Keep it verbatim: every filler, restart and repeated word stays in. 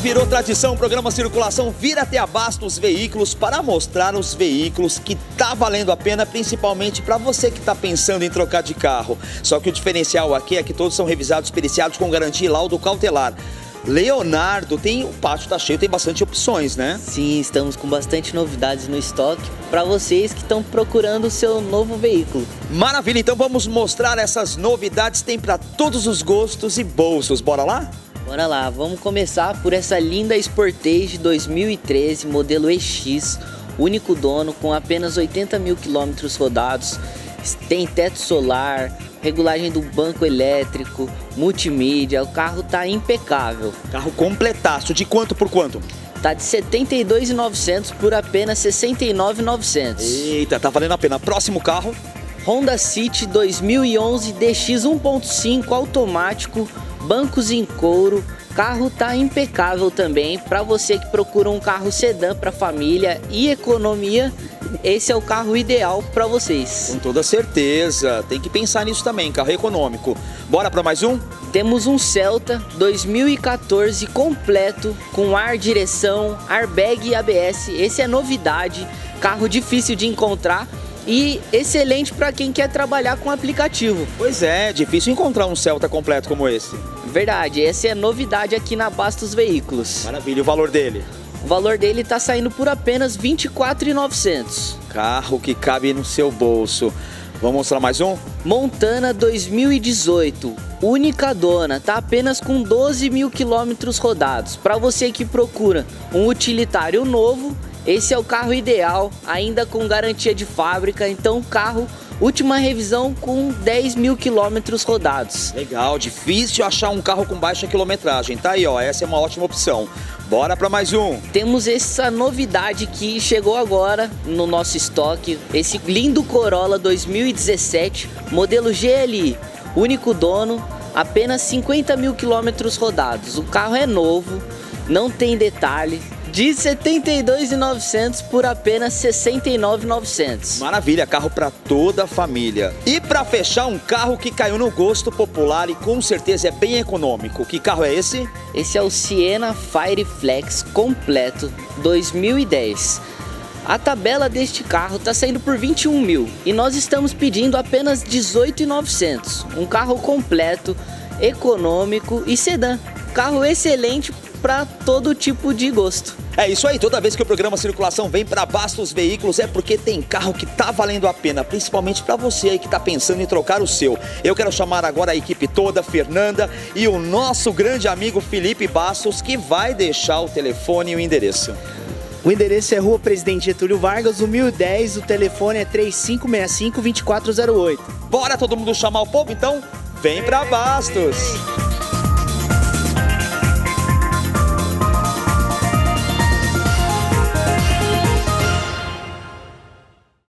virou tradição, o programa Circulação vira até a Bastos Veículos para mostrar os veículos que tá valendo a pena, principalmente para você que está pensando em trocar de carro. Só que o diferencial aqui é que todos são revisados, periciados com garantia e laudo cautelar. Leonardo, tem, o pátio tá cheio, tem bastante opções, né? Sim, estamos com bastante novidades no estoque para vocês que estão procurando o seu novo veículo. Maravilha, então vamos mostrar essas novidades, tem para todos os gostos e bolsos, bora lá? Bora lá, vamos começar por essa linda Sportage dois mil e treze, modelo E X, único dono, com apenas oitenta mil quilômetros rodados, tem teto solar, regulagem do banco elétrico, multimídia, o carro tá impecável. Carro completaço, de quanto por quanto? Tá de setenta e dois mil e novecentos por apenas sessenta e nove mil e novecentos. Eita, tá valendo a pena. Próximo carro? Honda City dois mil e onze D X um ponto cinco automático, bancos em couro, carro tá impecável também. Para você que procura um carro sedã para família e economia, esse é o carro ideal para vocês. Com toda certeza, tem que pensar nisso também, carro econômico. Bora para mais um? Temos um Celta dois mil e quatorze completo, com ar, direção, airbag e A B S. Esse é novidade, carro difícil de encontrar e excelente para quem quer trabalhar com aplicativo. Pois é, difícil encontrar um Celta completo como esse. Verdade, essa é novidade aqui na Bastos Veículos. Maravilha, o valor dele? O valor dele tá saindo por apenas vinte e quatro mil e novecentos. Carro que cabe no seu bolso. Vamos mostrar mais um? Montana dois mil e dezoito, única dona, tá apenas com doze mil quilômetros rodados. Para você que procura um utilitário novo, esse é o carro ideal, ainda com garantia de fábrica. Então, carro, última revisão com dez mil quilômetros rodados. Legal, difícil achar um carro com baixa quilometragem. Tá aí, ó, essa é uma ótima opção. Bora para mais um. Temos essa novidade que chegou agora no nosso estoque. Esse lindo Corolla dois mil e dezessete, modelo G L I, único dono, apenas cinquenta mil quilômetros rodados. O carro é novo, não tem detalhe. De setenta e dois mil e novecentos por apenas sessenta e nove mil e novecentos. Maravilha, carro para toda a família. E para fechar, um carro que caiu no gosto popular e com certeza é bem econômico. Que carro é esse? Esse é o Siena Fireflex completo dois mil e dez. A tabela deste carro está saindo por vinte e um mil e nós estamos pedindo apenas dezoito mil e novecentos. Um carro completo, econômico e sedã. Carro excelente para todo tipo de gosto. É isso aí, toda vez que o programa Circulação vem para Bastos Veículos é porque tem carro que tá valendo a pena, principalmente para você aí que tá pensando em trocar o seu. Eu quero chamar agora a equipe toda, Fernanda e o nosso grande amigo Felipe Bastos, que vai deixar o telefone e o endereço. O endereço é Rua Presidente Getúlio Vargas, o mil e dez, o telefone é três cinco seis cinco, dois quatro zero oito. Bora todo mundo chamar o povo então? Vem para Bastos!